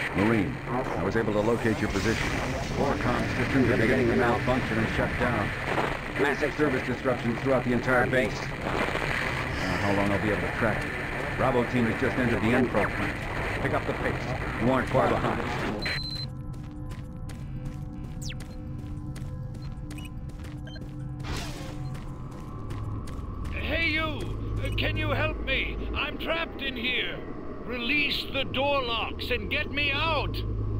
Marine, I was able to locate your position. Core comm systems are beginning to malfunction and shut down. Massive service disruptions throughout the entire base. I don't know how long I'll be able to track you. Bravo team has just entered the Enpro plant. Pick up the pace. You aren't far behind. Hey you! Can you help me? I'm trapped in here. Release the door locks and get me out!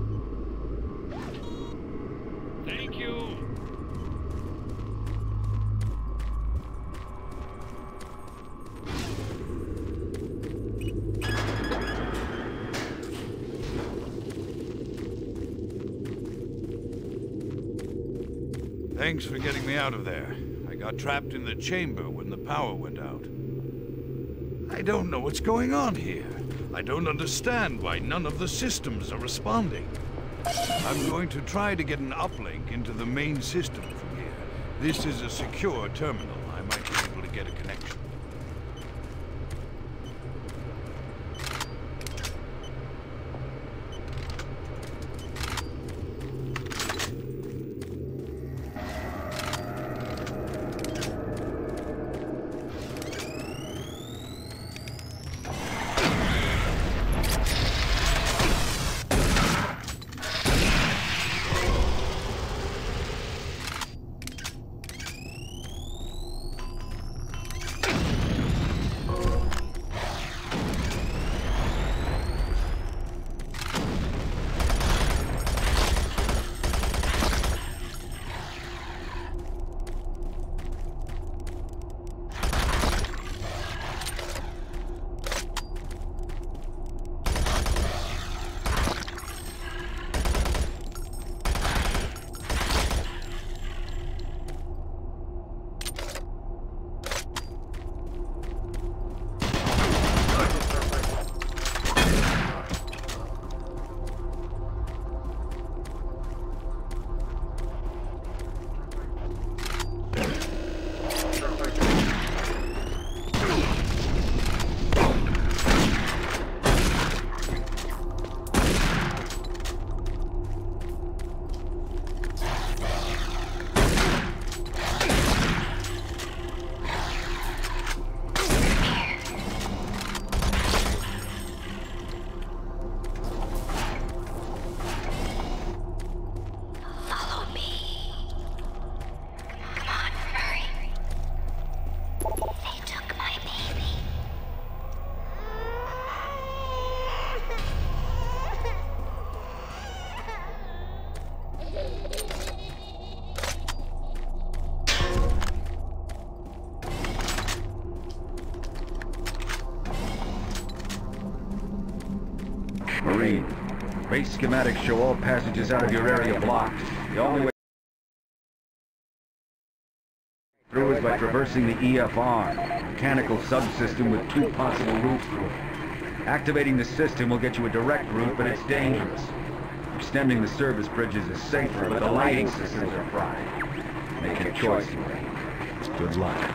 Thank you. Thanks for getting me out of there. I got trapped in the chamber when the power went out. I don't know what's going on here. I don't understand why none of the systems are responding. I'm going to try to get an uplink into the main system from here. This is a secure terminal. I might be able to get a connection. Marine, base schematics show all passages out of your area blocked. The only way through is by traversing the EFR, mechanical subsystem with 2 possible routes through it. Activating the system will get you a direct route, but it's dangerous. Extending the service bridges is safer, but the lighting systems are fried. Make your choice, Marine. Good luck.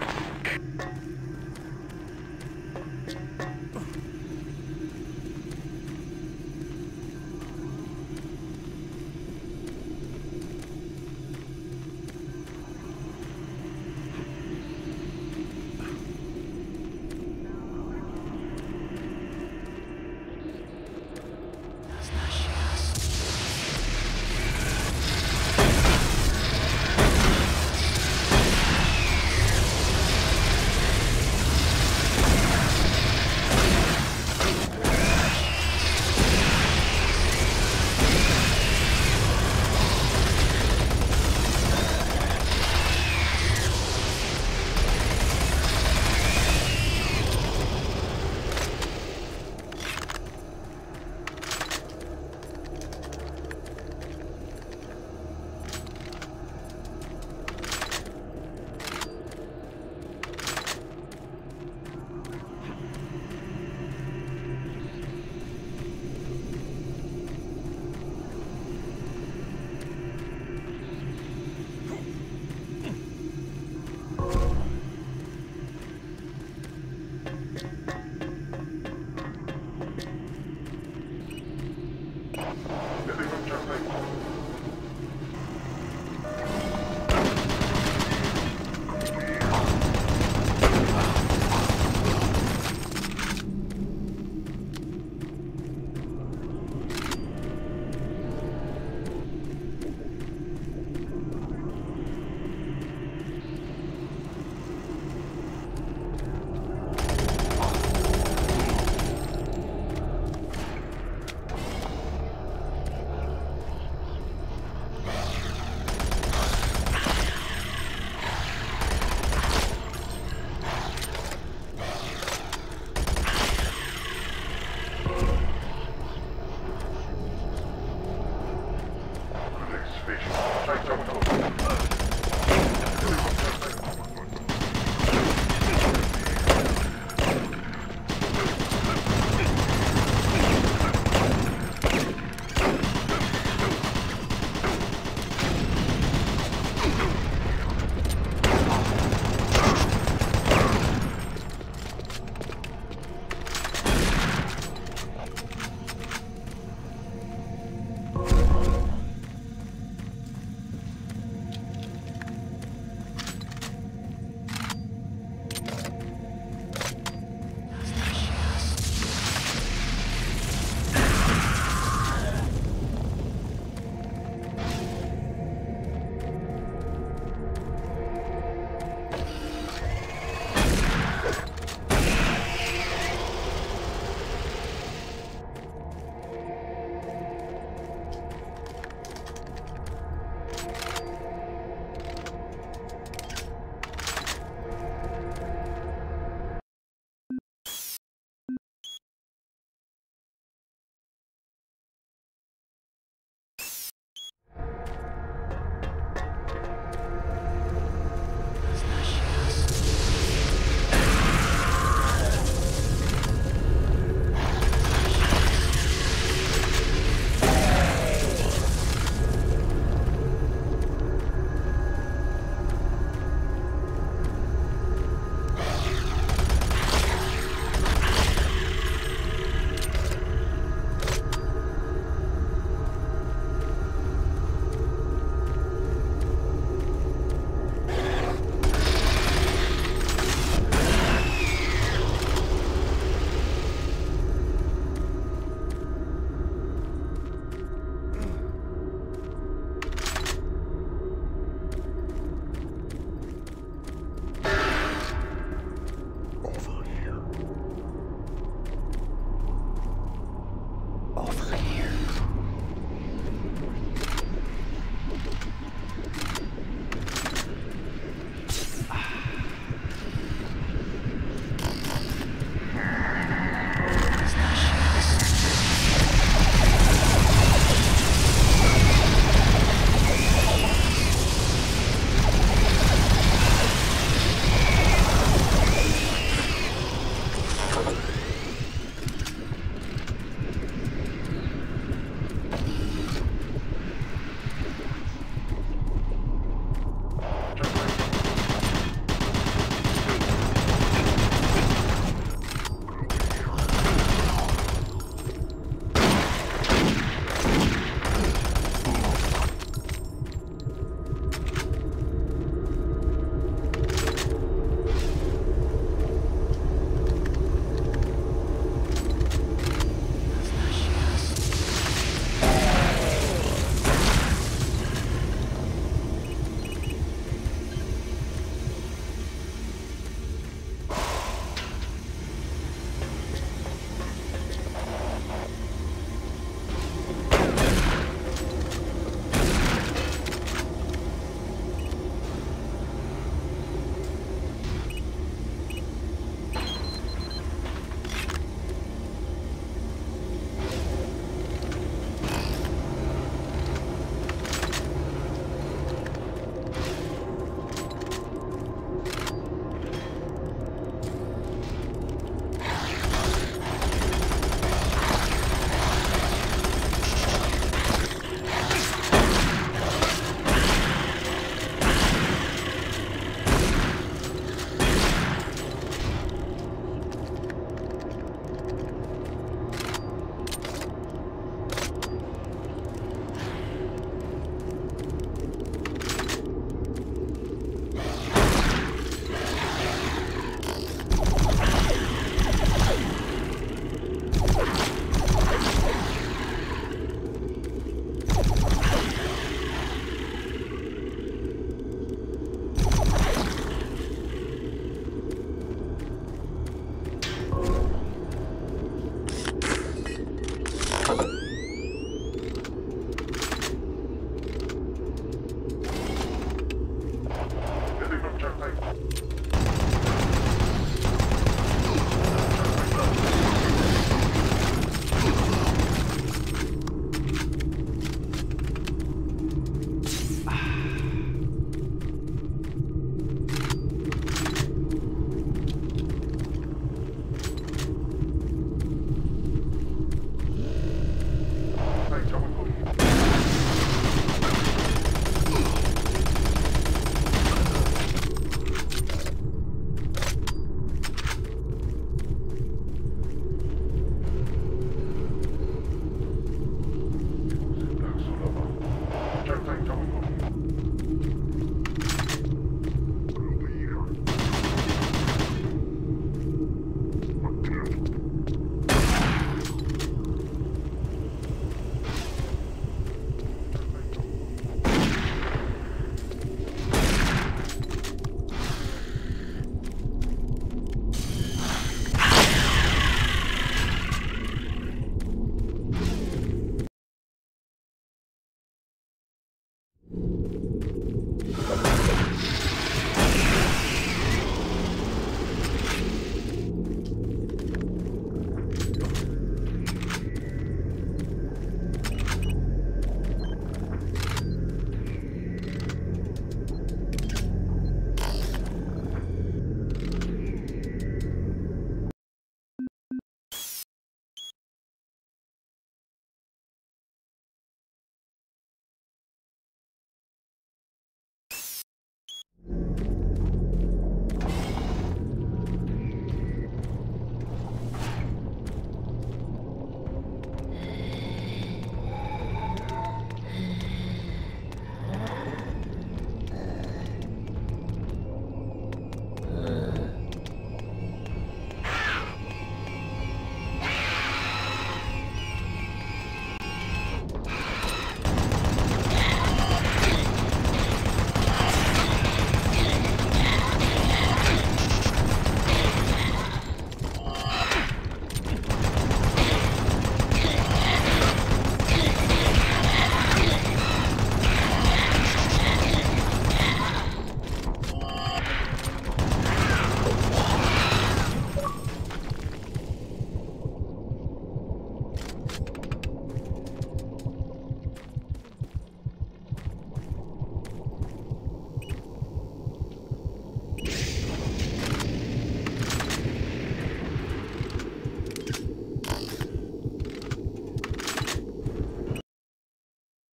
Turnpike.